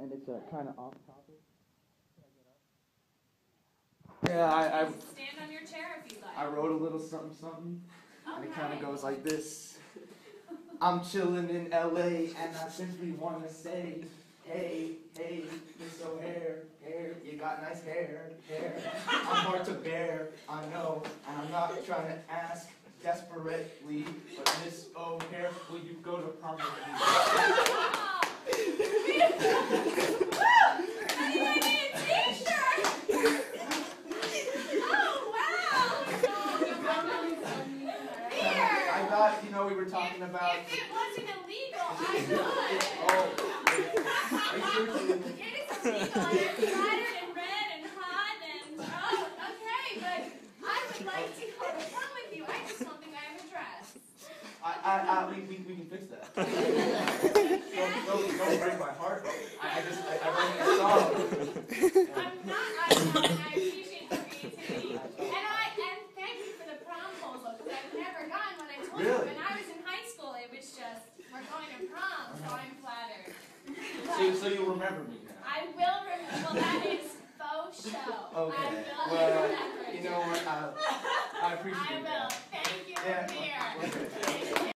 and it's kind of off topic. Yeah, I stand on your chair if you like. I wrote a little something, something, and it kind of Okay. goes like this. I'm chilling in LA, and I simply want to say, hey, hey, Miss O'Hare, hair, you got nice hair. I'm hard to bear, I know, and I'm not trying to ask desperately, but Miss O'Hare, will you go to prom with me? You know, we were talking about... If it wasn't illegal, I would. Oh. Are you sure? It is illegal, and it's flattered and red and hot and... Oh, okay, but I would like to go to prom with you. I just don't think I have a dress. We can fix that. Don't break my heart. I wrote a song. I appreciate the creativity. And thank you for the prom-posal, because I've never gotten one. I told you, when I was in high school, it was just, we're going to prom, so I'm flattered. So you'll remember me now? I will remember. Well, that is faux show. Okay. I will remember. You know what? I appreciate I will. that. Thank you for Yeah. being here.